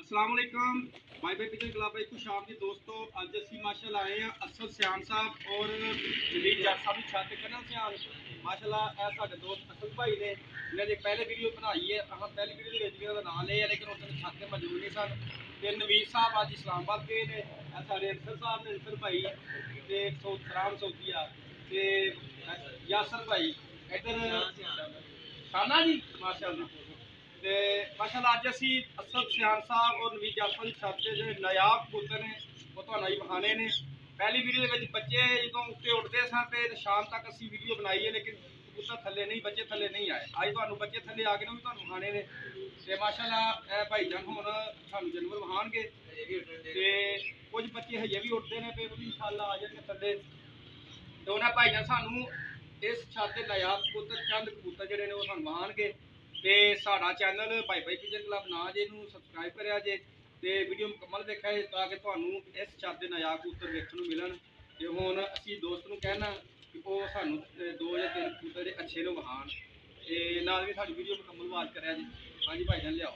अस्सलाम वालेकुम भाई भाई पिजन क्लब भाई खुश आप जी दोस्तों। अज असी माशाल्लाह आए हैं असद सियान साहब और जलील जट साहब की छत करना सियान माशाल्लाह ए साडे दोस्त असद भाई ने इन्हें पहले वीडियो बनाई है। अस पहली वीडियो के नाम लिया लेकिन उस दिन छत मौजूद नहीं सन। तो नवीर साहब अज इस्लामाबाद गए ने, साढ़े अफसर साहब ने अफसर भाई तो सराम सऊदिया ते यासर भाई इधर शाना जी माशाल्लाह। ते माशाल्लाह अज असी असद सियान साहब और नवीर जाफर की छत के जो नायाब कबूतर ने वो तो विखाने ने। पहली वीडियो के बच्चे जो उत्ते उड़ते सन तो शाम तक असी वीडियो बनाई है लेकिन कबूतर थले नहीं, बच्चे थले नहीं आए। अज तो बच्चे थले आ गए भी तो विखाने ने। तो माशाल्लाह भाईजान हुण सानू जानवर विखाणगे ते कुछ बच्चे हजे भी उड़ते हैं पे इंशाल्लाह आ जाएंगे थले। तो उन्हें भाईजान सानू इस छत के नायाब कबूतर चंद कबूतर जोड़े ने वो सानू विखाणगे। ते साडा चैनल भाई भाई पिजन क्लब ना जे नूं सबसक्राइब करिया जे ते वीडियो मुकम्मल देखा जे ताकि तुहानू इस छत दे नायाब कबूतर देखने मिलन। ते हुण असीं दोस्त नूं कहना कि वो सानू 2 या 3 कबूतर अच्छे नूं विखाण ते नाल भी साडी वीडियो मुकम्मल वाच करिया जे। हाँ जी भाईजान लियाओ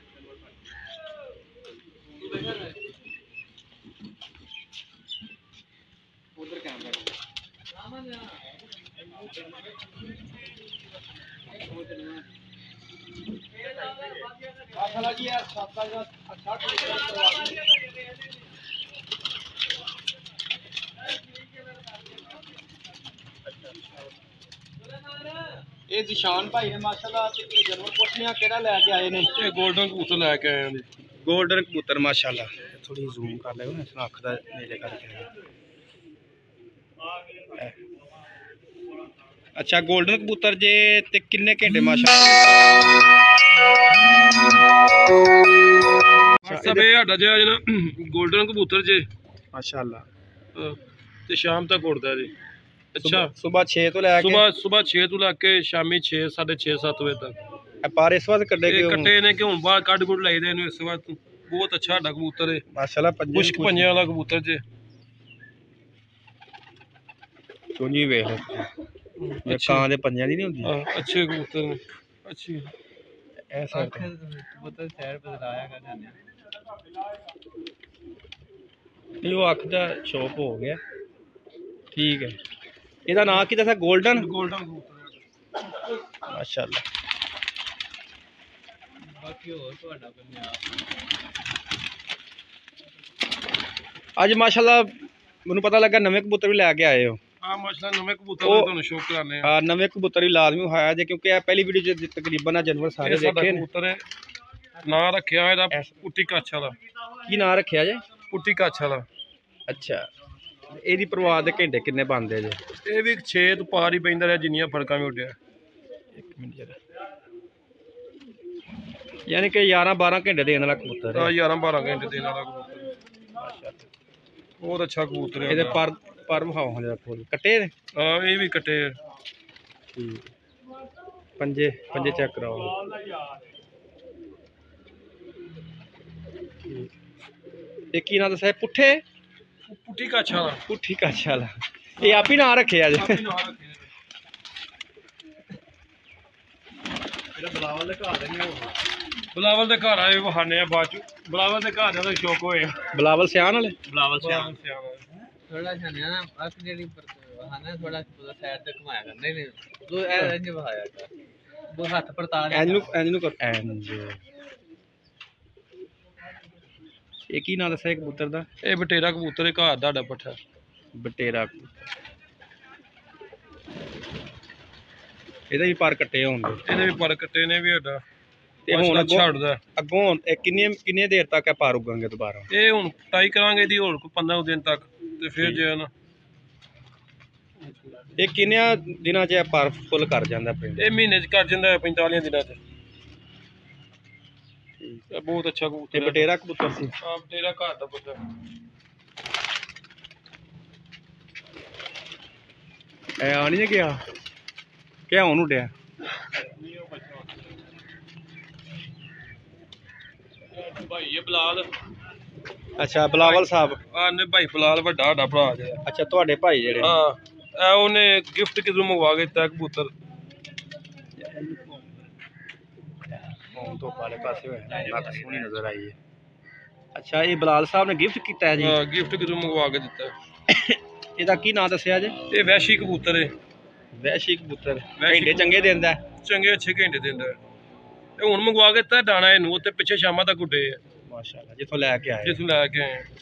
उधर कैमरा माशाल्लाह जी यार सबका जो अच्छा ये निशान भाई ने माशाल्लाह ते जानवर कोठियां केड़ा लेके आए ने। ये गोल्डन कबूतर लेके आए हैं। गोल्डन कबूतर माशाल्लाह थोड़ी जूम कर ले ना इसने अख दा नीले करके। अच्छा गोल्डन कबूतर जे ते किन्ने घंटे माशाल्लाह गोल्डन कबूतर जे माशाल्लाह ते शाम तक उड़दा जी। अच्छा सुबह 6 तो लेके सुबह 6 तो लेके शामी 6 6:30 7 बजे तक। पर इस वक्त कड्डे के कट्टे ने कि हुण बाहर कड गुड लाइदे ने। इस वक्त बहुत अच्छा साडा कबूतर है माशाल्लाह। मुश्क पंजे वाला कबूतर जे चोंजी वेख ये कां दे पंजे दी नहीं होंदी। अच्छे कबूतर ने अच्छी ऐसा कबूतर शहर बदलाया कर जाने नहीं वो अख दा शौक हो गया। ठीक है ਇਹਦਾ ਨਾਂ ਕੀ ਦੱਸਿਆ? गोल्डन कबूतर माशाल्लाह। बाकी और ਤੁਹਾਡਾ ਪੰਜਾਬ ਅੱਜ ਮਾਸ਼ਾਅੱਲਾ ਮੈਨੂੰ ਪਤਾ ਲੱਗਾ ਨਵੇਂ ਕਬੂਤਰ ਵੀ ਲੈ ਕੇ ਆਏ ਹੋ। हाँ माशाल्लाह नवे कबूतर ਤੁਹਾਨੂੰ ਸ਼ੌਕ ਕਰਾਣੇ ਆ। ਹਾਂ ਨਵੇਂ ਕਬੂਤਰ ਵੀ ਲਾਜ਼ਮੀ ਹੋਇਆ ਜੇ ਕਿਉਂਕਿ ਇਹ ਪਹਿਲੀ ਵੀਡੀਓ ਚ ਤਕਰੀਬਨ ਆ ਜਾਨਵਰ ਸਾਰੇ ਦੇਖੇ ਨੇ। ਕਬੂਤਰ ਹੈ ਨਾਂ ਰੱਖਿਆ ਇਹਦਾ ਪੁੱਟੀ ਕੱਛ ਵਾਲਾ। ਕੀ ਨਾਂ ਰੱਖਿਆ ਜੇ? ਪੁੱਟੀ ਕੱਛ ਵਾਲਾ। ਅੱਛਾ ਇਹਦੀ ਪਰਵਾਹ ਦੇ ਘੰਟੇ ਕਿੰਨੇ ਬਣਦੇ ਜੇ? ਇਹ ਵੀ 6 ਤੋਂ ਪਾਰ ਹੀ ਪੈਂਦਾ ਰਿਹਾ ਜਿੰਨੀਆਂ ਫੜਕਾਂ ਵੀ ਉੱਡਿਆ। 1 ਮਿੰਟ ਜਰਾ यानी कि 11-12 घंटे देने वाला कबूतर है। 11-12 घंटे देने वाला कबूतर माशाल्लाह बहुत अच्छा कबूतर है। ਇਹਦੇ ਪਰ ਵਿਖਾਓ ਹਾਂ ਜਰਾ ਫੁੱਲ ਕੱਟੇ ਨੇ। ਹਾਂ ਇਹ ਵੀ ਕੱਟੇ ਠੀਕ ਪੰਜੇ ਚੈੱਕ ਕਰਾਓ। ਇਹ ਕੀ ਨਾਂ ਦੱਸਿਆ? ਪੁੱਠੇ ਪੁੱਠੀ ਕੱਛ ਵਾਲਾ। ਪੁੱਠੀ ਕੱਛ ਵਾਲਾ ਇਹ ਆਪ ਹੀ ਨਾਂ ਰੱਖਿਆ ਜੇ? ਬਲਾਵਲ ਦੇ ਘਰ ਨਹੀਂ ਹੋਣਾ। ਬਲਾਵਲ ਦੇ ਘਰ ਆਏ ਬਹਾਨੇ ਆ ਬਾਅਦ ਚ। ਬਲਾਵਲ ਦੇ ਘਰ ਦਾ ਸ਼ੌਕ ਹੋਇਆ। ਬਲਾਵਲ ਸਿਆਣ ਵਾਲੇ? ਬਲਾਵਲ ਸਿਆਣ थोड़ा सा ना अस जेडी बहाना थोड़ा साइड तक घुमाया कर। नहीं तो इंज बहाया कर वो हाथ पर ताल एंज नु कर एंज। ਇਹ ਕੀ ਨਾਂ ਦੱਸਿਆ ਕਬੂਤਰ ਦਾ? ਇਹ ਬਟੇਰਾ ਕਬੂਤਰ ਹੈ ਘਰ ਦਾ ਪੱਠਾ। ਬਟੇਰਾ ਇਹਦੇ ਵੀ ਪਰ ਕੱਟੇ ਹੋਣਗੇ। ਇਹਦੇ ਵੀ ਪਰ ਕੱਟੇ ਨੇ ਵੀ ਸਾਡਾ ਤੇ ਹੁਣ ਛੱਡਦਾ ਅੱਗੋਂ ਕਿੰਨੇ ਦੇਰ ਤੱਕ ਇਹ ਪਰ ਉਗਾਂਗੇ ਦੁਬਾਰਾ? ਇਹ ਹੁਣ ਟਾਈ ਕਰਾਂਗੇ ਦੀ ਹੋਰ 15 ਦਿਨ ਤੱਕ ਤੇ ਫਿਰ ਜੇ ਨਾ ਇਹ ਕਿੰਨੇ ਦਿਨਾਂ 'ਚ ਪਰ ਫੁੱਲ ਕਰ ਜਾਂਦਾ ਪਿੰਡ? ਇਹ ਮਹੀਨੇ 'ਚ ਕਰ ਜਾਂਦਾ 45 ਦਿਨਾਂ 'ਚ। ਬਹੁਤ ਅੱਛਾ ਕਬੂਤਰ ਹੈ। ਬਟੇਰਾ ਕਬੂਤਰ ਸੀ? ਹਾਂ ਬਟੇਰਾ ਘਰ ਦਾ ਪੁੱਤਰ। ਇਹ ਆ ਨਹੀਂ ਗਿਆ ਕਿ ਹੁਣ ਉੱਡਿਆ? भाई ये बिलाल। अच्छा बिलावल साहब ने भाई बिलाल ਵੱਡਾ ਸਾਡਾ ਭਰਾ ਜੇ। अच्छा ਤੁਹਾਡੇ ਭਾਈ ਜਿਹੜੇ? ਹਾਂ ਇਹ ਉਹਨੇ ਗਿਫਟ ਕਿਧਰੋਂ ਮੰਗਵਾ ਕੇ ਦਿੱਤਾ ਕਬੂਤਰ। तो पाले पासे नक सोहनी नजर आई है। ਅੱਛਾ ਇਹ ਬਲਾਲ ਸਾਹਿਬ ਨੇ ਗਿਫਟ ਕੀਤਾ ਹੈ ਜੀ। ਹਾਂ ਗਿਫਟ ਕਿਦੋਂ ਮੰਗਵਾ ਕੇ ਦਿੱਤਾ। ਇਹਦਾ ਕੀ ਨਾਂ ਦੱਸਿਆ ਜੀ? ਇਹ ਵੈਸ਼ੀ ਕਬੂਤਰ ਹੈ। ਵੈਸ਼ੀ ਕਬੂਤਰ ਘੰਟੇ ਚੰਗੇ ਦਿੰਦਾ? ਚੰਗੇ 6 ਘੰਟੇ ਦਿੰਦਾ। ਇਹ ਹੁਣ ਮੰਗਵਾ ਕੇ ਦਿੱਤਾ ਦਾਣਾ ਇਹਨੂੰ, ਤੇ ਪਿੱਛੇ ਸ਼ਾਮਾਂ ਤੱਕ ਉੱਡੇ ਆ। ਮਾਸ਼ਾਅੱਲਾ ਜਿੱਥੋਂ ਲੈ ਕੇ ਆਏ? ਜਿੱਥੋਂ ਲੈ ਕੇ ਆਏ।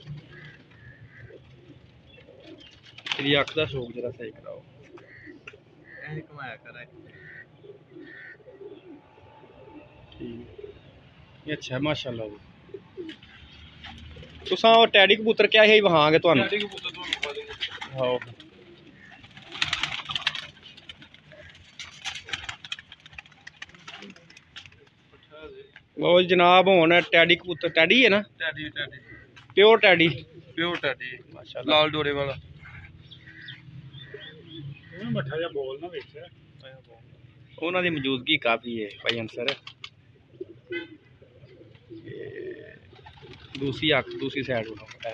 ਇਹਦੀ ਅੱਖ ਦਾ ਸ਼ੌਕ ਜਰਾ ਸਹੀ ਕਰਾਓ। ਐਂ ਕਮਾਇਆ ਕਰਾਂ। ਠੀਕ ਅੱਛਾ ਮਾਸ਼ਾਅੱਲਾ ਜੀ। ਤੁਸਾਂ ਉਹ ਟੈਡੀ ਕਬੂਤਰ ਕਿਹਾ ਸੀ ਵਹਾਂਗੇ ਤੁਹਾਨੂੰ? ਟੈਡੀ ਕਬੂਤਰ ਤੁਹਾਨੂੰ ਵਿਖਾ ਦੇਂਗੇ। ਹਾਂ ਉਹ ਜਨਾਬ ਹੁਣ ਟੈਡੀ ਕਬੂਤਰ ਟੈਡੀ ਹੈ ਨਾ? ਟੈਡੀ ਪਿਓਰ ਟੈਡੀ ਮਾਸ਼ਾਅੱਲਾ ਲਾਲ ਡੋਰੇ ਵਾਲਾ। ਮੱਠਾ ਜਿਹਾ ਬੋਲ ਨਾ ਵਿੱਚ ਉਹਨਾਂ ਦੀ ਮੌਜੂਦਗੀ ਕਾਫੀ ਹੈ ਭਾਈ ਅਨਸਰ। दूसरी आँख दूसरी साइड उठा है।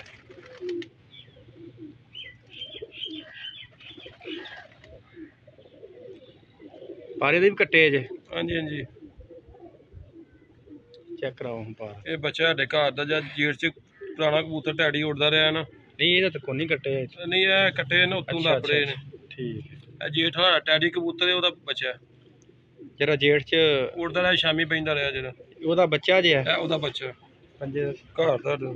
पारे दे भी कट्टे जे? हाँ जी हाँ जी चेक कराओ हम पार। ये बच्चा साडे घर दा जद जेठ च पुराना कबूतर टैडी उड़दा रहा ना। नहीं ये तो कोई नहीं कट्टे। नहीं ये कट्टे ने उत्तों लप रहे ने। ठीक है जेठ हाड़ा टैडी कबूतर है ओदा बच्चा जरा जेठ च उड़दा रहा शामी पैंदा रहा जरा ओदा बच्चा जे है? ओदा बच्चा पंजे घर दा।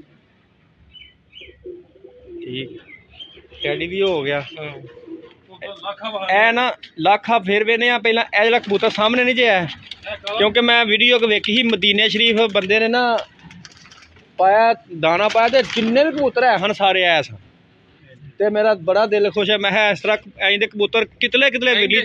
ठीक टैडी भी हो गया। लाखा ना लाखा फिर वे ने पहला ए जरा कबूतर सामने नहीं जे है, क्योंकि मैं वीडियो वेखी ही मदीने शरीफ बंदे ने ना पाया दाना पाया तो जिन्ने भी कबूतर है सारे ऐस ते मेरा बड़ा दिल खुश है। मैं इस तरह ऐं दे कबूतर कितले कितले विली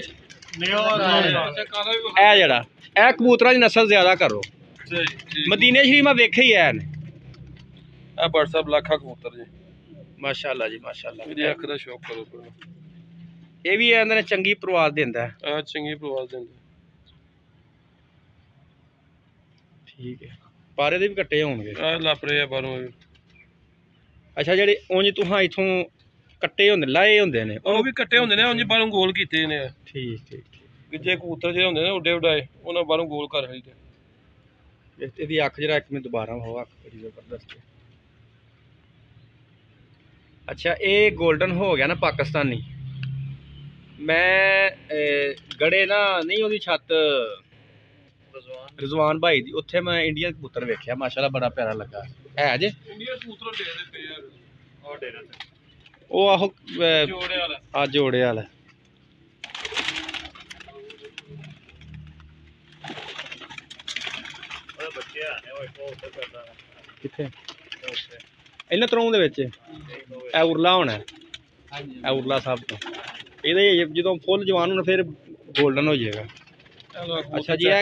ए जड़ा ए कबूतरां दी नस्ल ज्यादा करो। मदीने शरीफ में वेखे ही है व्हाट्सएप लाखा कबूतर जी माशाअल्लाह जी माशाअल्लाह। मेरी अख दा शौक करो करो। ये भी आंदे ने चंगी प्रवास देंदा है। हां चंगी प्रवास देंदा। ठीक है पारे दे भी कट्टे होणगे? आ लापरे आ बारों। अच्छा जेडे उंज तुहां इथों कट्टे होंदे लाए होंदे ने ਉਹ ਵੀ ਕੱਟੇ ਹੁੰਦੇ ਨੇ ਉਂਝ ਬਾਹਰੋਂ ਗੋਲ ਕੀਤੇ ਨੇ। ठीक ठीक ਗਿੱਜੇ ਕਬੂਤਰ ਜਿਹੜੇ ਹੁੰਦੇ ਨੇ ਉੱਡੇ ਉਡਾਏ ਉਹਨਾਂ ਬਾਹਰੋਂ ਗੋਲ ਕਰ ਲਈਦੇ। ਇਹਦੀ ਅੱਖ ਜਰਾ ਇੱਕ ਮਿੰਟ ਦੁਬਾਰਾ ਹੋ ਅੱਖ ਬੜੀ ਜ਼ਬਰਦਸਤ ਹੈ। अच्छा ये गोल्डन हो गया ना पाकिस्तानी। मैं गड़े ना नहीं ओदी छत रिजवान भाई दी उत्थे मैं इंडियन कबूतर वेख्या माशाल्लाह बड़ा प्यारा लगा है जे। ਇੰਡੀਆ ਕਬੂਤਰ ਦੇ ਦੇ ਪਏ ਯਾਰ ਆ ਡੇਰਾ ਤੇ ਉਹ ਆਹੋ ਜੋੜੇ ਵਾਲਾ ਆ ਜੋੜੇ ਵਾਲਾ ਉਹ ਬੱਚੇ ਆਨੇ ਉਹ ਇੱਕ ਉੱਤੇ ਕਰਦਾ ਕਿੱਥੇ ਇਹਨਾਂ ਤਰੋਂ ਦੇ ਵਿੱਚ ਇਹ ਉਰਲਾ ਹੋਣਾ ਇਹ ਉਰਲਾ ਸਭ ਤੋਂ ਇਹਦੇ ਜਦੋਂ ਫੁੱਲ ਜਵਾਨ ਹੋਣ ਫਿਰ 골ਡਨ ਹੋ ਜਾਏਗਾ। ਅੱਛਾ ਜੀ ਇਹ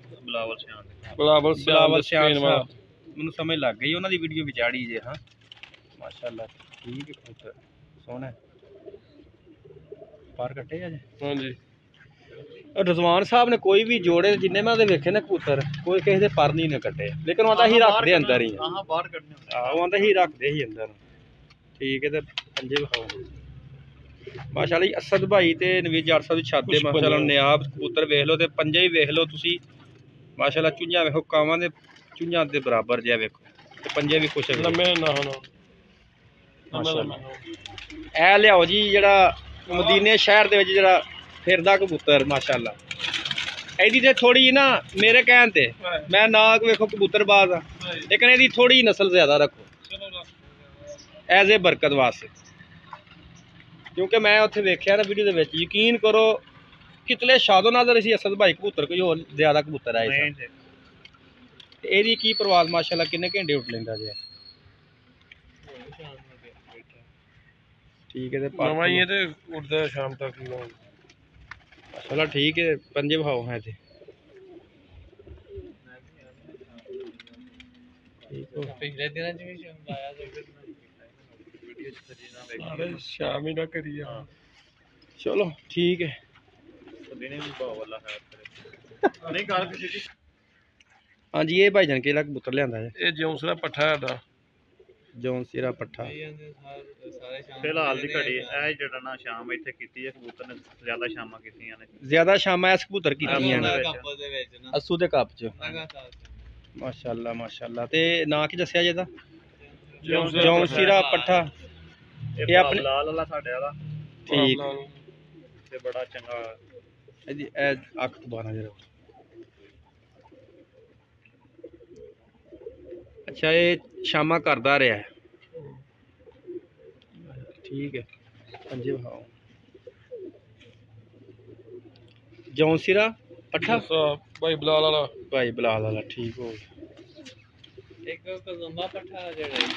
ਬਲਾਵਲ ਸਿਆਣ ਵਾਲਾ ਮੈਨੂੰ ਸਮਝ ਲੱਗ ਗਈ ਉਹਨਾਂ ਦੀ ਵੀਡੀਓ ਵਿਚਾੜੀ ਜੇ। ਹਾਂ ਮਾਸ਼ਾਅੱਲਾ ਠੀਕ ਹੈ ਕਬੂਤਰ ਸੋਹਣਾ ਪਾਰ ਕੱਟੇ ਆ ਜੇ। हाँ जी रजवान साहब ने कोई भी जोड़े जिन्ने मैं वेखे ना कबूतर कोई किसी के पर नहीं ने कटे, लेकिन वह ही रखते अंदर ही ਬਾਹਰ ਕੱਢਨੇ वह ही रखते ही अंदर। ठीक है तो पंजे विखाओ माशाअल्लाह जी। असद भाई ते नवीद जाट साहब की छत दे माशाअल्लाह नियाब कबूतर वेख लो ते पंजे भी वेख लो तुसी माशाअल्लाह। चुंझा वेखो कावां दे चुंझा दे बराबर जे वेखो ते पंजे भी खुश लम्मे ना होना माशाअल्लाह। ए लियाओ जी जेड़ा मदीने शहर दे विच जेड़ा फिरदा कबूतर माशाअल्लाह। एदी ते थोड़ी ना मेरे कहन ते मैं ना वेखो कबूतरबाज आ, लेकिन एदी थोड़ी नस्ल ज्यादा रखो एज ए बरकत वास्ते, क्योंकि मैं उत्थे वेख्या ना वीडियो दे विच यकीन करो कितने शादो नाज़र सी असद भाई कबूतर कोई होर ज्यादा कबूतर आए थे। एदी की परवाज माशाअल्लाह किन्ने घंटे उठ लेंदा जे। ठीक है ते नवा ही है ते उड़दा शाम तक ही माशाअल्लाह। ठीक है पंजे भाव है ते पिछले दिनों च भी आया वीडियो च अरे शाम ही ना करिए। चलो ठीक है ਦਿਨੇ ਵੀ ਭਾਅ ਵਾਲਾ ਹੈ ਨਹੀਂ ਗੱਲ ਕਿਸੇ ਦੀ। हाँ जी ये भाईजान केला कबूतर लिया है ये जौंसरा पट्ठा है जौन सिरा पट्ठा ਫਿਲਹਾਲ ਦੀ ਘੜੀ ਇਹ ਜਿਹੜਾ ਨਾ ਸ਼ਾਮ ਇੱਥੇ ਕੀਤੀ ਹੈ ਕਬੂਤਰ ਨੇ ਜ਼ਿਆਦਾ ਸ਼ਾਮਾਂ ਕੀਤੀਆਂ ਨੇ। ज्यादा शामा इस कबूतर की ਕੱਪ ਦੇ ਵਿੱਚ ਨਾ अस्सू दे कप च माशाल्लाह माशाल्लाह। ते नां की दस्सिया जी दा? जौन जौनसीरा पट्ठा। ਇਹ ਇਹ ਆਪਣੇ- ਲਾਲ ਵਾਲਾ ਸਾਡੇ ਵਾਲਾ ठीक ਤੇ ਬੜਾ ਚੰਗਾ ਇਹਦੀ ਇਹ ਅੱਖ ਤੋਂ 12 ਜਰਾ। ਅੱਛਾ ਇਹ ਸ਼ਾਮਾ ਕਰਦਾ ਰਿਹਾ ਹੈ। ठीक है पंजे भाव जौनसीरा पट्ठा भाई बिलाल वाला भाई बिलाल वाला ठीक हो गया। एक कज़ुम्बा पट्ठा जेड़ा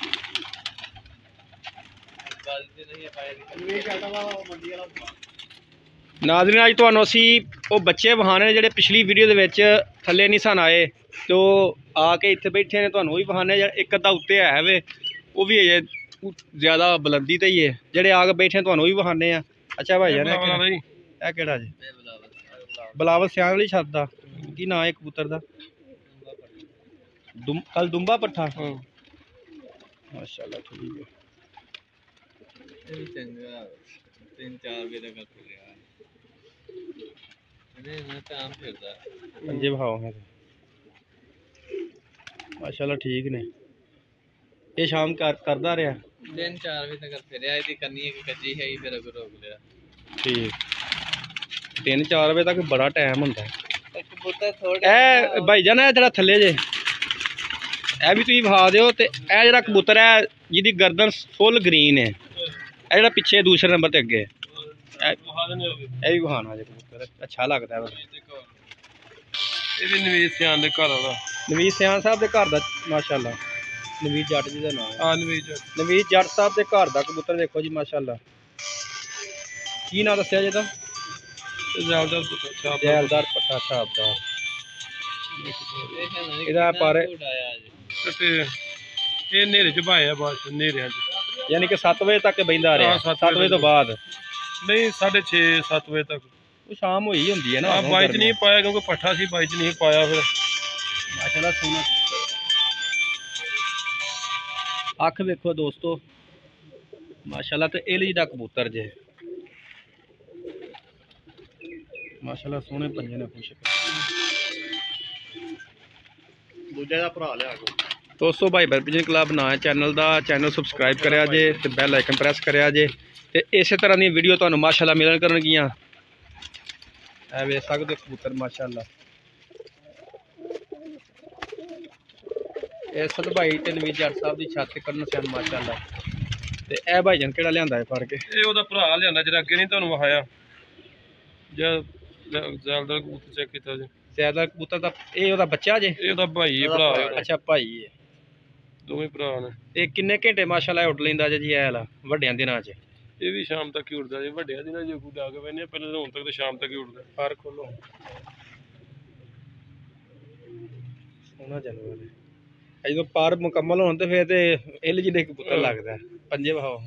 ਗੱਲ ਤੇ ਨਹੀਂ ਪਾਇਆ ਨਾਜ਼ਰੀਨ ਅੱਜ ਤੁਹਾਨੂੰ ਅਸੀਂ ਉਹ ਬੱਚੇ ਵਿਖਾਣੇ ਨੇ ਜਿਹੜੇ ਪਿਛਲੀ ਵੀਡੀਓ ਦੇ ਵਿੱਚ ਥੱਲੇ ਨਹੀਂ ਸਨ ਆਏ ਤੇ ਉਹ ਆ ਕੇ ਇੱਥੇ ਬੈਠੇ ਨੇ। ਤੁਹਾਨੂੰ ਉਹ ਵੀ ਵਿਖਾਣੇ, ਇੱਕ ਅੱਧਾ ਉੱਤੇ ਹੈ ਵੇ ਉਹ ਵੀ ਅਜੇ ਜ਼ਿਆਦਾ ਬੁਲੰਦੀ ਤੇ ਹੀ ਹੈ। ਜਿਹੜੇ ਆ ਕੇ ਬੈਠੇ ਤੁਹਾਨੂੰ ਵੀ ਵਿਖਾਣੇ ਆ। ਅੱਛਾ ਭਾਈ ਜਾਨ ਇਹ ਕਿਹੜਾ ਜੀ? ਬਲਾਵਲ ਸਿਆਣ ਵਾਲੀ ਛੱਤ ਦਾ ਕੀ ਨਾਂ ਹੈ ਕਬੂਤਰ ਦਾ? ਕੱਲ ਦੁੰਬਾ ਪੱਠਾ। ਮਾਸ਼ਾਅੱਲਾ ਠੀਕ ਹੈ। ਇਹ ਚੰਗਾ 3-4 ਵਜੇ ਤੱਕ ਫਿਰਿਆ ਇਹਨੇ ਨਾ ਤਾਂ ਫਿਰਦਾ ਪੰਜੇ ਵਿਖਾਓ ਹੈ ਮਾਸ਼ਾਅੱਲਾ ਠੀਕ ਨੇ। ਇਹ ਸ਼ਾਮ ਕਰਦਾ ਰਿਹਾ 3-4 ਵਜੇ ਤੱਕ ਫਿਰਿਆ। ਇਹਦੀ ਕੰਨੀ ਇੱਕ ਕੱਚੀ ਹੈ ਫਿਰ ਅਗਰ ਰੋਕ ਲਿਆ। ਠੀਕ 3-4 ਵਜੇ ਤੱਕ ਬੜਾ ਟਾਈਮ ਹੁੰਦਾ ਹੈ। ਕਬੂਤਰ ਥੋੜੇ ਇਹ ਭਾਈ ਜਾਨ ਇਹ ਜਿਹੜਾ ਥੱਲੇ ਜੇ ਇਹ ਵੀ ਤੁਸੀਂ ਵਿਖਾ ਦਿਓ। ਤੇ ਇਹ ਜਿਹੜਾ ਕਬੂਤਰ ਹੈ ਜਿਹਦੀ ਗਰਦਨ ਫੁੱਲ ਗ੍ਰੀਨ ਹੈ, ਇਹ ਜਿਹੜਾ ਪਿੱਛੇ ਦੂਸਰੇ ਨੰਬਰ ਤੇ ਅੱਗੇ ਇਹ ਵੀ ਵਿਖਾਣਾ ਜੇ ਕਬੂਤਰ ਅੱਛਾ ਲੱਗਦਾ ਹੈ। ਇਹਦੇ ਨਵੀਦ ਸਿਆਣ ਦੇ ਘਰ ਵਾਲਾ ਨਵੀਦ ਸਿਆਣ ਸਾਹਿਬ ਦੇ ਘਰ ਦਾ ਮਾਸ਼ਾਅੱਲਾ। ਨਵੀਦ ਜੱਟ ਜੀ ਦਾ ਨਾਮ ਹੈ। ਨਵੀਦ ਜੱਟ ਸਾਹਿਬ ਦੇ ਘਰ ਦਾ ਕਬੂਤਰ ਦੇਖੋ ਜੀ ਮਾਸ਼ਾਅੱਲਾ। ਕੀ ਨਾਮ ਦੱਸਿਆ ਜੀ ਦਾ? ਜੈਲਦਾਰ ਪੱਠਾ ਸਾਹਿਬ ਦਾ। ਇਹਦਾ ਪਰ ਇਹ ਨੇਰੇ ਚ ਭਾਇਆ ਬਾਅਦ ਨੇਰਿਆਂ ਚ ਯਾਨੀ ਕਿ 7 ਵਜੇ ਤੱਕ ਬਹਿੰਦਾ ਰਿਹਾ। 7 ਵਜੇ ਤੋਂ ਬਾਅਦ ਨਹੀਂ 6:30-7 ਵਜੇ ਤੱਕ ਉਹ ਸ਼ਾਮ ਹੋਈ ਹੁੰਦੀ ਹੈ ਨਾ। ਬਾਈ ਚ ਨਹੀਂ ਪਾਇਆ ਕਿਉਂਕਿ ਪੱਠਾ ਸੀ, ਬਾਈ ਚ ਨਹੀਂ ਪਾਇਆ ਫਿਰ ਮਾਸ਼ਾਅੱਲਾ ਸੋਹਣਾ। ਅੱਖ ਵੇਖੋ ਦੋਸਤੋ ਮਾਸ਼ਾਅੱਲਾ। ਤੇ ਇਹ ਲਈ ਦਾ ਕਬੂਤਰ ਜੇ ਮਾਸ਼ਾਅੱਲਾ ਸੋਹਣੇ ਪੰਜੇ ਨੇ ਖੁਸ਼। ਦੂਜੇ ਦਾ ਭਰਾ ਲਿਆ ਦੋਸਤੋ ਭਾਈ ਬਰਪਿਜਨ ਕਲੱਬ ਨਾਂ ਹੈ ਚੈਨਲ ਦਾ। ਚੈਨਲ ਸਬਸਕ੍ਰਾਈਬ ਕਰਿਆ ਜੇ ਤੇ ਬੈਲ ਆਈਕਨ ਪ੍ਰੈਸ ਕਰਿਆ ਜੇ ਤੇ ਇਸੇ ਤਰ੍ਹਾਂ ਦੀਆਂ ਵੀਡੀਓ ਤੁਹਾਨੂੰ ਮਾਸ਼ਾਅੱਲਾ ਮਿਲਣ ਕਰਨਗੀਆਂ। ਇਹ ਵੇਖ ਸਕਦੇ ਕਬੂਤਰ ਮਾਸ਼ਾਅੱਲਾ। ਇਹ ਸਦ ਭਾਈ ਤੇ ਨਵੀਦ ਜੱਟ ਸਾਹਿਬ ਦੀ ਛੱਤ ਤੇ ਕਰਨ ਸਨ ਮਾਸ਼ਾਅੱਲਾ। ਤੇ ਇਹ ਭਾਈ ਜਨ ਕਿਹੜਾ ਲਿਆਂਦਾ ਹੈ ਫੜ ਕੇ? ਇਹ ਉਹਦਾ ਭਰਾ ਲਿਆਂਦਾ ਜਿਹੜਾ ਅੱਗੇ ਨਹੀਂ ਤੁਹਾਨੂੰ ਵਿਖਾਇਆ ਜਾਂ ਜ਼ੈਲਦਾਰ ਕਬੂਤਰ ਚੈੱਕ ਕੀਤਾ ਜੀ। ਜ਼ਿਆਦਾ ਕਬੂਤਰ ਦਾ ਇਹ ਉਹਦਾ ਬੱਚਾ ਜੇ? ਇਹ ਉਹਦਾ ਭਾਈ ਹੈ, ਭਰਾ ਹੈ। ਅੱਛਾ ਭਾਈ ਹੈ, ਦੋਵੇਂ ਭਰਾ ਨੇ। ਇਹ ਕਿੰਨੇ ਘੰਟੇ ਮਾਸ਼ਾਅੱਲਾ ਉੱਡ ਲੈਂਦਾ ਜੀ ਇਹ ਵਾਲਾ ਵੱਡਿਆਂ ਦਿਨਾਂ 'ਚ? ਇਹ ਵੀ ਸ਼ਾਮ ਤੱਕ ਹੀ ਉੱਡਦਾ ਜੀ। ਵੱਡਿਆਂ ਦਿਨਾਂ ਜੇ ਕੋਈ ਡਾ ਕੇ ਬੈਨੇ ਪਹਿਲਾਂ ਤਾਂ ਹੁਣ ਤੱਕ ਤਾਂ ਸ਼ਾਮ ਤੱਕ ਹੀ ਉੱਡਦਾ। ਫਾਰ ਖੋਲੋ ਸੋਹਣਾ ਜਾਨਵਰ ਹੈ। ਜਦੋਂ ਪਾਰ ਮੁਕੰਮਲ ਹੋਣ ਤੇ ਫਿਰ ਤੇ ਇੱਲ ਜਿਹੇ ਕਬੂਤਰ ਲੱਗਦਾ। ਪੰਜੇ ਵਹਾਓ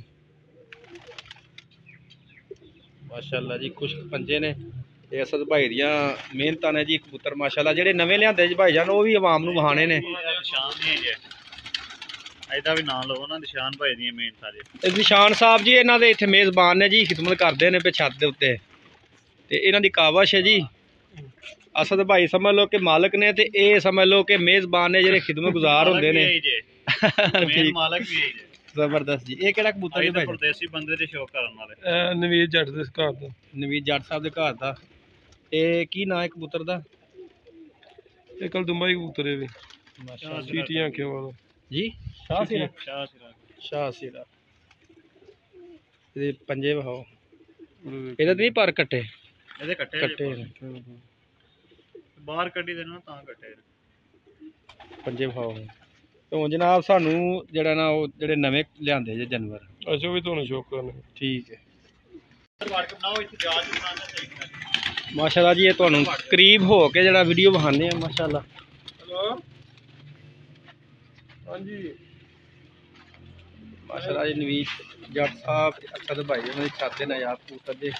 ਮਾਸ਼ਾਅੱਲਾ ਜੀ। ਖੁਸ਼ ਪੰਜੇ ਨੇ। ਇਹ ਅਸਦ ਭਾਈ ਦੀਆਂ ਮਿਹਨਤਾਂ ਨੇ ਜੀ ਕਬੂਤਰ ਮਾਸ਼ਾਅੱਲਾ। ਜਿਹੜੇ ਨਵੇਂ ਲਿਆਂਦੇ ਜੀ ਭਾਈ ਜਾਨ ਉਹ ਵੀ ਆਵਾਮ ਨੂੰ ਵਹਾਣੇ ਨੇ। ਨਿਸ਼ਾਨ ਨਹੀਂ ਜੇ ਇਹਦਾ ਵੀ ਨਾਂ ਲਓ ਨਾ, ਨਿਸ਼ਾਨ ਭਾਈ ਦੀਆਂ ਮਿਹਨਤਾਂ ਜੇ। ਇਹ ਨਿਸ਼ਾਨ ਸਾਹਿਬ ਜੀ ਇਹਨਾਂ ਦੇ ਇੱਥੇ ਮੇਜ਼ਬਾਨ ਨੇ ਜੀ, ਖਿਦਮਤ ਕਰਦੇ ਨੇ ਪੇ ਛੱਤ ਦੇ ਉੱਤੇ। ਤੇ ਇਹਨਾਂ ਦੀ ਕਾਵਸ਼ ਹੈ ਜੀ। ਅਸਦ ਭਾਈ ਸਮਝ ਲਓ ਕਿ ਮਾਲਕ ਨੇ ਤੇ ਇਹ ਸਮਝ ਲਓ ਕਿ ਮੇਜ਼ਬਾਨ ਨੇ ਜਿਹੜੇ ਖਿਦਮਤ ਗੁਜ਼ਾਰ ਹੁੰਦੇ ਨੇ। ਮੇਨ ਮਾਲਕ ਵੀ ਹੈ ਜੀ। ਜ਼ਬਰਦਸਤ ਜੀ। ਇਹ ਕਿਹੜਾ ਕਬੂਤਰ ਹੈ ਭਾਈ? ਪਰਦੇਸੀ ਬੰਦੇ ਦੇ ਸ਼ੌਕ ਕਰਨ ਵਾਲੇ। ਨਵੀਦ ਜੱਟ ਦੇ ਘਰ ਦਾ। ਨਵੀਦ ਜੱਟ ਸਾਹਿਬ ਦੇ ਘਰ ਦਾ। ਇਹ ਕੀ ਨਾਂ ਹੈ ਕਬੂਤਰ ਦਾ? ਇਹ ਕੱਲ ਦੁੰਬਈ ਕਬੂਤਰ ਹੈ ਵੀ ਮਾਸ਼ਾਅੱਲਾ ਚੀਟੀਆਂ ਅੱਖਾਂ ਵਾਲਾ ਜੀ। ਸ਼ਾਹ ਸੀਰਾ। ਸ਼ਾਹ ਸੀਰਾ। ਇਹਦੇ ਪੰਜੇ ਵਹਾਓ। ਇਹਦੇ ਤੇ ਨਹੀਂ ਪਰ ਕੱਟੇ? ਇਹਦੇ ਕੱਟੇ ਨੇ ਬਾਹਰ ਕੱਢੀ ਦੇ ਨਾ ਤਾਂ ਕੱਟੇ ਪੰਜੇ ਵਹਾਓ। ਤੇ ਜਨਾਬ ਸਾਨੂੰ ਜਿਹੜਾ ਨਾ ਉਹ ਜਿਹੜੇ ਨਵੇਂ ਲਿਆਂਦੇ ਜੇ ਜਾਨਵਰ ਅੱਛਾ ਵੀ ਤੁਹਾਨੂੰ ਸ਼ੌਕ ਕਰਨਾ। ਠੀਕ ਹੈ ਬਣਾਓ ਇੱਥੇ ਜਾ ਮਾਸ਼ਾਅੱਲਾ ਜੀ। ਇਹ ਤੁਹਾਨੂੰ ਕਰੀਬ ਹੋ ਕੇ ਜਿਹੜਾ ਵੀਡੀਓ ਵਿਖਾਉਂਦੇ ਆ ਮਾਸ਼ਾਅੱਲਾ। ਹੈਲੋ ਹਾਂਜੀ ਮਾਸ਼ਾਅੱਲਾ ਜੀ। ਨਵੀਦ ਜੱਟ ਸਾਹਿਬ ਅਸਦ ਭਾਈ ਉਹਨਾਂ ਦੀ ਛੱਤ ਦੇ ਨਾਯਾਬ ਕਬੂਤਰ ਦੇ।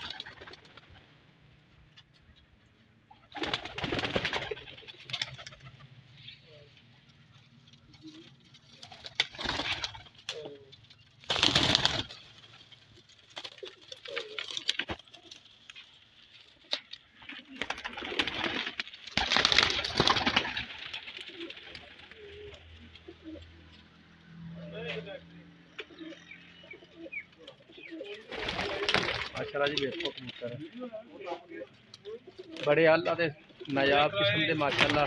माशाल्लाह जी देखो कबूतर बड़े आला ते नायाब किस्म के माशाल्लाह।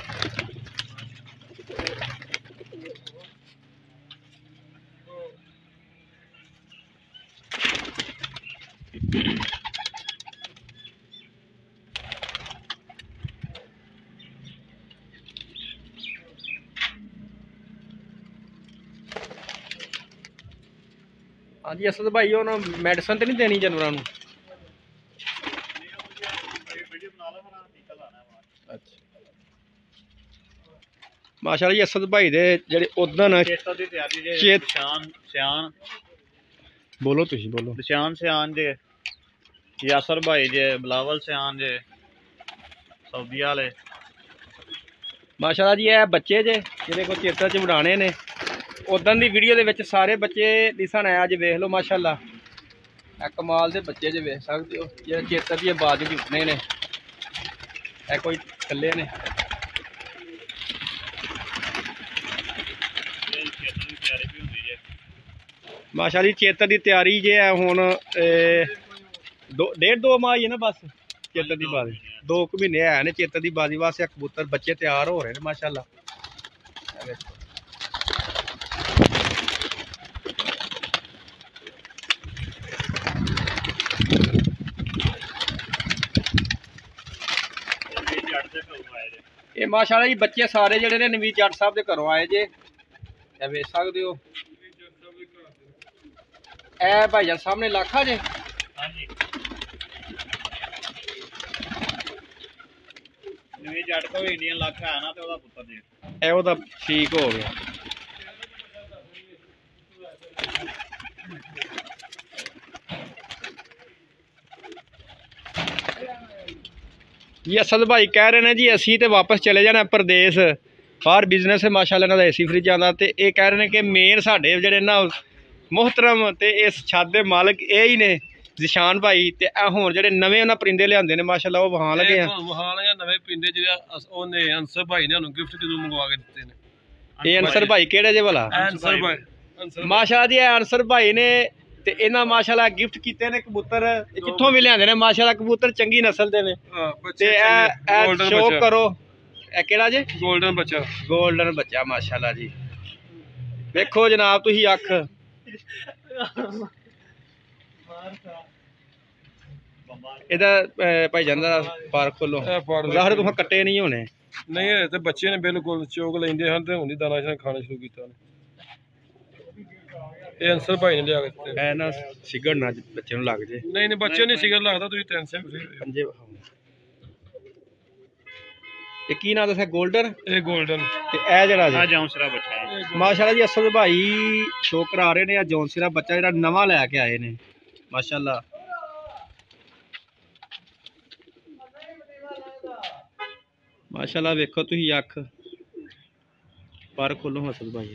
हाँ जी असद भाई उन्होंने मेडिसिन तो नहीं देनी जानवरों को? माशाल्लाह जी असद भाई दे जेह्ड़े उदन बोलो तुसी बोलो। निशान सियान जे, यासर भाई जे, बिलावल सियान जे, सऊदी वाले। माशाल्लाह जी ये बच्चे जे जिहदे को चेता च उड़ाने ने उदन दी वीडियो दे विच सारे बच्चे दिसन आए। अज वेख लो माशाल्लाह ए कमाल दे बच्चे जे वेख सकदे हो जेह्ड़े चेता दी बाज च उड़ने ने। ए कोई थल्ले ने माशाल्लाह जी चेतर की तैयारी जे है हुण 1.5-2 माह ही है ना बस चेतर की बाजी 2 महीने है ने चेतर की बाजी वास्ते कबूतर बच्चे तैयार हो रहे हैं माशाल्लाह। ये माशाल्लाह जी बच्चे सारे जेह्ड़े ने नवीद जट साहब के घरों आए जे वेख सकते हो। ए भाईजान सामने लाखा जे हाँ जी नवीद जट को इंडियन लाखा है ना तो ओदा पुत्तर जे ए ओदा ठीक हो गया। जी असद भाई कह रहे हैं जी असी तो वापस चले जाना प्रदेश बाहर बिजनेस है माशाल्लाह इन्हां दा एसी फ्रिज आंदा ते ये कह रहे हैं कि मेन साडे जेहड़े ना मोहतरम ते इस छत दे मालक ये ही ने जिशान भाई ते हुण जेहड़े नवे उन्हां परिंदे लिआंदे ने माशाल्लाह वो वहां लगे हैं। नवे परिंदे जेहड़े ओने अंसर भाई ने गिफ्ट जरूर मंगवा के दित्ते ने। ये अंसर भाई केड़े जे भला? अंसर भाई माशाल्लाह जी अंसर भाई ने ते इन्हां माशाल्लाह गिफ्ट कीते ने कबूतर जिथों भी लिआंदे ने माशाल्लाह कबूतर चंगी नस्ल दे ने ते ए शो करो ए केड़ा जे गोल्डन बच्चा माशाल्लाह जी देखो जनाब तुसी अख इहदा भाईजान दा पार्क खोलो ज़ाहिर तुहां कट्टे नहीं होने नहीं ते बच्चे ने बिल्कुल चोक लेंदे हन ते हुणी दाना शाना खाना शुरू कीता ने। ये अंसर भाई ने लिया के दित्ते ए ना सिगड़ ना बच्चे नूं लग जे। नहीं नहीं बच्चे नहीं सिगर लगदा तुसीं टेंशन पंजे ये की नाम दस्सिया गोल्डन ये गोल्डन ते ए जेड़ा आ जौनसिरा बच्चा है माशाल्लाह जी असद भाई शो करा रहे ने जौनसिरा बच्चा जेड़ा नवां लैके आए ने माशाल्लाह। माशाल्लाह वेखो तुसी अख पर खोलो असद भाई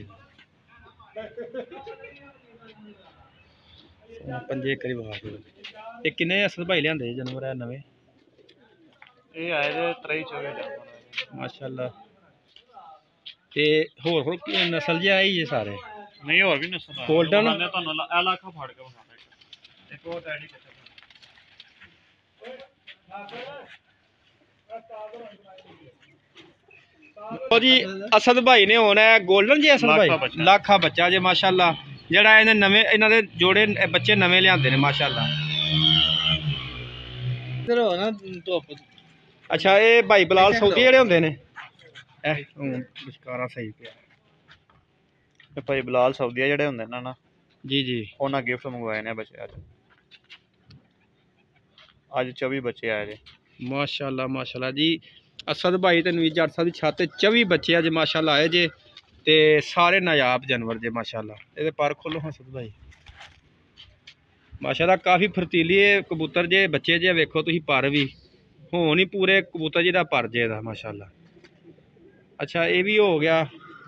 पंजे करी बखा दो। ये किन्ने असद भाई लिआंदे जानवर है नवे? ये आए दे 23-24 जानवर माशाल्लाह ते होर नस्ल जे आई ये सारे नहीं और भी नस्ल गोल्डन ने ਤੁਹਾਨੂੰ ਇਹ ਲਾਖਾ ਫੜ ਕੇ ਵਿਖਾਣਾ ਇੱਕ ਉਹ ਟੈਡੀ जी असद भाई ने होना है गोल्डन जी असद भाई लाखा बच्चा जे माशाल्लाह जेड़ा इन्हें नवे इन्हां दे जोड़े बच्चे नवे लिआंदे ने माशाल्लाह। इधर हो ना धुप अच्छा ये भाई बिलाल सऊदी जेड़े हुंदे ने विचकारा सही पिया ਤੇ ਭਾਈ ਬਲਾਲ ਸਊਦੀਆ ਜਿਹੜੇ ਹੁੰਦੇ ਨੇ ਨਾ जी जी ਉਹਨਾਂ ਗਿਫਟ ਮੰਗਵਾਏ ਨੇ ਬੱਚੇ ਅੱਜ 24 ਬੱਚੇ ਆਏ ਨੇ माशाल्लाह जी असद भाई ते नवीद जट साहब दी छत 24 बच्चे अज माशाल्लाह आए जे ते सारे नायाब जानवर जे माशाल्लाह। इहदे पर खोलो असद भाई माशाल्लाह काफ़ी फरतीली कबूतर जे बच्चे जे वेखो तुसीं पर भी होण ही पूरे कबूतर जी दा पर जे दा माशाल्लाह। अच्छा ये भी हो गया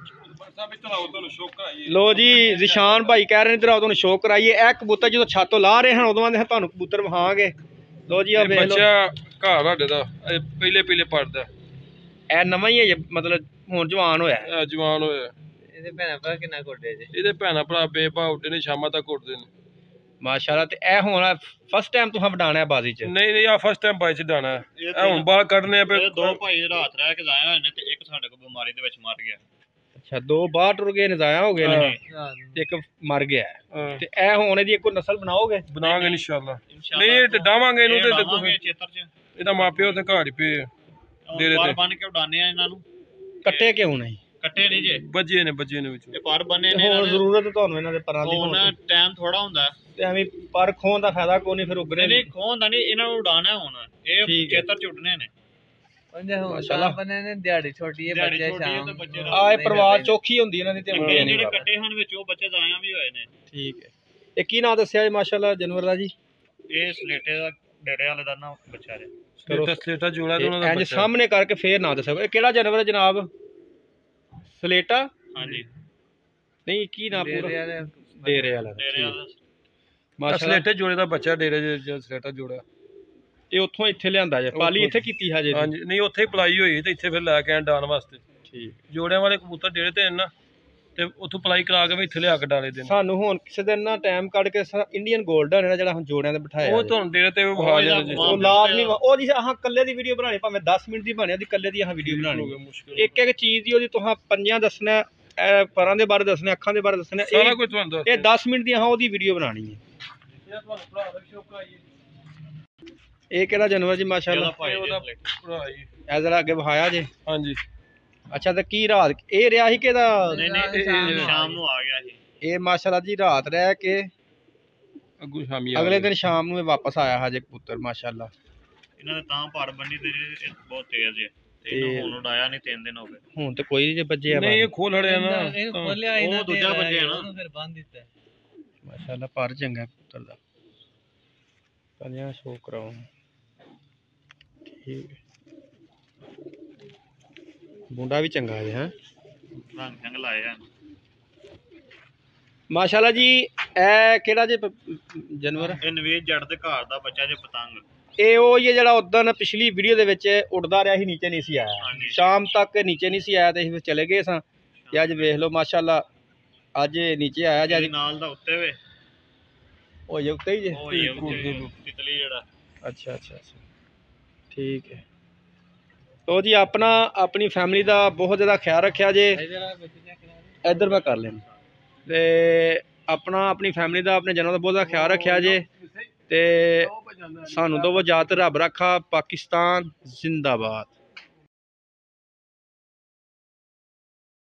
लो जी जिशान भाई कह रहे इधर आओ तुहानूं शो कराइए ए कबूतर जो छत ला रहे हैं उदों आंदे तुहानूं कबूतर विखावांगे। लो जी आ वेख लो घर साडे दा पहले पहले पड़दा ए नवां ही है मतलब हुण जवान होया जवान होया ਇਹਦੇ ਭੈਣਾਂ ਭਰਾ ਕਿੰਨਾ ਕੋਡੇ ਜੇ ਇਹਦੇ ਭੈਣਾਂ ਭਰਾ ਬੇਭਾ ਉੱਡੇ ਨੇ, ਸ਼ਾਮਾਂ ਤੱਕ ਉੱਡਦੇ ਨੇ। ਮਾਸ਼ਾਅੱਲਾ। ਤੇ ਇਹ ਹੁਣ ਫਸਟ ਟਾਈਮ ਤੁਸੀਂ ਵਡਾਣਾ ਹੈ ਬਾਜ਼ੀ ਚ? ਨਹੀਂ ਆ ਫਸਟ ਟਾਈਮ ਬਾਈ ਚ ਦਾਣਾ ਹੈ। ਇਹ ਹੁਣ ਬਾਲ ਕੱਢਨੇ ਆ। ਦੋ ਭਾਈ ਰਾਤ ਰਹਿ ਕੇ ਜਾਇਆ ਹੋਏ ਨੇ ਤੇ ਇੱਕ ਸਾਡੇ ਕੋਲ ਬਿਮਾਰੀ ਦੇ ਵਿੱਚ ਮਰ ਗਿਆ। ਅੱਛਾ, 2 ਬਾਹਰ ਟੁਰ ਗਏ, ਨਜ਼ਾਇਆ ਹੋ ਗਏ ਨੇ ਤੇ ਇੱਕ ਮਰ ਗਿਆ। ਤੇ ਇਹ ਹੁਣ ਇਹਦੀ ਇੱਕ ਨਸਲ ਬਣਾਓਗੇ? ਬਣਾਵਾਂਗੇ ਇਨਸ਼ਾਅੱਲਾ। ਨਹੀਂ ਡਾਵਾਂਗੇ ਇਹਨੂੰ ਤੇ ਚੇਤਰ ਚ ਇਹਦਾ ਮਾਪਿਓ ਤੇ ਘਾੜ ਪਏ ਡੇਰੇ ਤੇ ਬੰਨ ਕੇ ਉਡਾਣੇ ਆ ਇਹਨਾਂ ਨੂੰ। ਕੱਟੇ ਕਿਉਂ ਨਹੀਂ? ਕੱਟੇ ਨਹੀਂ ਜੇ, ਬੱਜੇ ਨੇ ਵਿੱਚੋਂ। ਇਹ ਪਰ ਬੰਨੇ ਨੇ। ਹੁਣ ਜ਼ਰੂਰਤ ਤੁਹਾਨੂੰ ਇਹਨਾਂ ਦੇ ਪਰਾਂ ਦੀ। ਹੁਣ ਟਾਈਮ ਥੋੜਾ ਹੁੰਦਾ ਤੇ ਐਵੇਂ ਪਰ ਖੋਣ ਦਾ ਫਾਇਦਾ ਕੋਈ ਨਹੀਂ, ਫਿਰ ਉਗਰੇ ਨਹੀਂ ਖੋਂਦਾ ਨਹੀਂ, ਇਹਨਾਂ ਨੂੰ ਉਡਾਣਾ ਹੁਣ। ਇਹ ਚੇਤਰ ਚ ਉੱਡਣੇ ਨੇ। ਮਾਸ਼ਾਅੱਲਾ ਬੰਨੇ ਨੇ ਦਿਹਾੜੀ ਛੋਟੀ ਹੈ, ਬੱਚੇ ਸ਼ਾਮ ਆਏ ਪਰਿਵਾਰ ਚੌਖੀ ਹੁੰਦੀ ਇਹਨਾਂ ਦੀ। ਤੇ ਜਿਹੜੇ ਕੱਟੇ ਹਨ ਵਿੱਚ ਉਹ ਬੱਚੇ ਜ਼ਾਇਆ ਵੀ ਹੋਏ ਨੇ। ਠੀਕ ਹੈ। ਇਹ ਕੀ ਨਾਂ ਦੱਸਿਆ ਜੀ ਮਾਸ਼ਾਅੱਲਾ ਜਾਨਵਰ ਦਾ ਜੀ? ਇਹ ਸਲੇਟੇ ਦਾ ਡੇਰੇ ਵਾਲੇ ਦਾ ਨਾ ਬੱਚਾ ਜੇ। ਸਲੇਟਾ ਜੋੜਾ ਤੇ ਉਹਨਾਂ ਦਾ ਬੱਚਾ। ਸਾਹਮਣੇ ਕਰਕੇ ਫੇਰ ਨਾਂ ਦੱਸੋ, ਇਹ ਕਿਹੜਾ ਜਾਨਵਰ ਹੈ ਜਨਾਬ? ਸਲੇਟਾ? ਹਾਂਜੀ। ਨਹੀਂ ਕੀ ਨਾਂ ਪੂਰਾ? ਡੇਰੇ ਵਾਲਾ। ਮਾਸ਼ਾਅੱਲਾ ਸਲੇਟੇ ਜੋੜੇ ਦਾ ਬੱਚਾ, ਡੇਰੇ ਚ ਸਲੇਟਾ ਜੋੜਾ। ਇਹ ਉੱਥੋਂ ਇੱਥੇ ਲਿਆਂਦਾ ਜੇ? ਪਾਲੀ ਇੱਥੇ ਕੀਤੀ ਹਜੇ? ਹਾਂਜੀ, ਨਹੀਂ ਉੱਥੇ ਹੀ ਪਲਾਈ ਹੋਈ ਤੇ ਇੱਥੇ ਫਿਰ ਲੈ ਕੇ ਆਏ ਡਾਣ ਵਾਸਤੇ। ਠੀਕ। ਜੋੜਿਆਂ ਵਾਲੇ ਕਬੂਤਰ ਡੇਰੇ ਤੇ ਨਾ, ਤੇ ਉੱਥੋਂ ਪਲਾਈ ਕਰਾ ਕੇ ਵੀ ਇੱਥੇ ਲਿਆ ਕੇ ਡਾਲੇ ਦੇ। ਸਾਨੂੰ ਹੁਣ ਕਿਸੇ ਦਿਨ ਨਾ ਟਾਈਮ ਕੱਢ ਕੇ ਇੰਡੀਅਨ ਗੋਲਡਨ ਹੈ ਜਿਹੜਾ ਹੁਣ ਜੋੜਿਆਂ ਤੇ ਬਿਠਾਇਆ, ਉਹ ਤੁਹਾਨੂੰ ਡੇਰੇ ਤੇ ਵਿਖਾ ਜਾਂਦੇ। ਉਹ ਲਾਜ਼ਮੀ ਉਹ ਜੀ ਆਹ ਕੱਲੇ ਦੀ ਵੀਡੀਓ ਬਣਾਣੀ, ਭਾਵੇਂ 10 ਮਿੰਟ ਦੀ ਬਣੇ, ਉਹਦੀ ਕੱਲੇ ਦੀ ਆਹ ਵੀਡੀਓ ਬਣਾਣੀ। ਇੱਕ ਇੱਕ ਚੀਜ਼ ਦੀ ਉਹਦੀ ਤੁਹਾਂ ਪੰਜਾਂ ਦੱਸਣਾ, ਪਰਾਂ ਦੇ ਬਾਰੇ ਦੱਸਣਾ, ਅੱਖਾਂ ਦੇ ਬਾਰੇ ਦੱਸਣਾ, ਸਾਰਾ ਕੁਝ ਤੁਹਾਨੂੰ। ਇਹ 10 ਮਿੰਟ ਦੀ ਉਹਦੀ ਵੀਡੀਓ ਬਣਾਣੀ ਹੈ। ਇਹ ਕਿਹੜਾ ਜਾਨਵਰ ਜੀ ਮਾਸ਼ਾਅੱਲਾ? ਇਹ ਜ਼ਰਾ ਅੱਗੇ ਵਿਖਾਇਆ ਜੇ। ਹਾਂਜੀ। ਅੱਛਾ, ਤੇ ਕੀ ਰਾਤ ਇਹ ਰਿਹਾ ਸੀ ਕਿ ਇਹਦਾ? ਨਹੀਂ, ਸ਼ਾਮ ਨੂੰ ਆ ਗਿਆ ਸੀ ਇਹ ਮਾਸ਼ਾਅੱਲਾ ਜੀ। ਰਾਤ ਰਹਿ ਕੇ ਅੱਗੂ ਸ਼ਾਮੀ ਅਗਲੇ ਦਿਨ ਸ਼ਾਮ ਨੂੰ ਇਹ ਵਾਪਸ ਆਇਆ ਹਜੇ ਕਬੂਤਰ ਮਾਸ਼ਾਅੱਲਾ। ਇਹਨਾਂ ਦੇ ਤਾਂ ਪਰ ਬੰਨੀ ਤੇ ਬਹੁਤ ਤੇਜ਼ ਹੈ ਤੇ ਇਹਨੂੰ ਹੁਣ ਉਡਾਇਆ ਨਹੀਂ, 3 ਦਿਨ ਹੋ ਗਏ। ਹੁਣ ਤੇ ਕੋਈ ਜੇ ਬੱਜੇ ਆ? ਨਹੀਂ, ਇਹ ਖੋਲ ਹੜਿਆ ਨਾ, ਇਹਨੂੰ ਖੋਲਿਆ ਇਹਨਾਂ ਉਹ ਦੂਜਾ ਬੱਜਿਆ ਨਾ, ਉਹਨੂੰ ਫਿਰ ਬੰਨ ਦਿੱਤਾ। ਮਾਸ਼ਾਅੱਲਾ ਪਰ ਚੰਗਾ ਕਬੂਤਰ ਦਾ। ਪਹਿਲਾਂ ਸ਼ੋਅ ਕਰਾਓ। ਠੀਕ। ਮੁੰਡਾ ਵੀ ਚੰਗਾ ਹੈ। ਰੰਗ ਸੰਗ ਲਾਏ ਆ ਮਾਸ਼ਾਅੱਲਾ ਜੀ। ਇਹ ਕਿਹੜਾ ਜੇ ਜਾਨਵਰ? ਇਹ ਨਵੇਦ ਜੱਟ ਦੇ ਘਰ ਦਾ ਬੱਚਾ ਜੇ ਪਤੰਗ। ਇਹ ਉਹ ਹੀ ਜਿਹੜਾ ਉਦੋਂ ਪਿਛਲੀ ਵੀਡੀਓ ਦੇ ਵਿੱਚ ਉੱਡਦਾ ਰਿਹਾ ਸੀ, ਨੀਚੇ ਨਹੀਂ ਸੀ ਆਇਆ। ਸ਼ਾਮ ਤੱਕ ਨੀਚੇ ਨਹੀਂ ਸੀ ਆਇਆ ਤੇ ਅਸੀਂ ਫਿਰ ਚਲੇ ਗਏ ਸਾਂ। ਤੇ ਅੱਜ ਵੇਖ ਲਓ ਮਾਸ਼ਾਅੱਲਾ, ਅੱਜ ਨੀਚੇ ਆਇਆ ਜੀ। ਨਾਲ ਦਾ ਉੱਤੇ ਵੇ ਉਹ ਜੇ ਉੱਤੇ ਹੀ ਜੇ? ਉਹ ਇਹ ਤਿਤਲੀ ਜਿਹੜਾ। ਅੱਛਾ ਅੱਛਾ ਅੱਛਾ, ਠੀਕ ਹੈ। ਤੋ ਜੀ ਆਪਣੀ ਫੈਮਿਲੀ ਦਾ ਬਹੁਤ ਜ਼ਿਆਦਾ ਖਿਆਲ ਰੱਖਿਆ ਜੇ। ਇੱਧਰ ਮੈਂ ਕਰ ਲੈਣਾ। ਤੇ ਆਪਣੀ ਫੈਮਿਲੀ ਦਾ, ਆਪਣੇ ਜਨਾਂ ਦਾ ਬਹੁਤ ਜ਼ਿਆਦਾ ਖਿਆਲ ਰੱਖਿਆ ਜੇ। ਤੇ ਸਾਨੂੰ ਤੋਂ ਇਜਾਜ਼ਤ, ਰੱਬ ਰੱਖਾ। ਪਾਕਿਸਤਾਨ ਜ਼ਿੰਦਾਬਾਦ।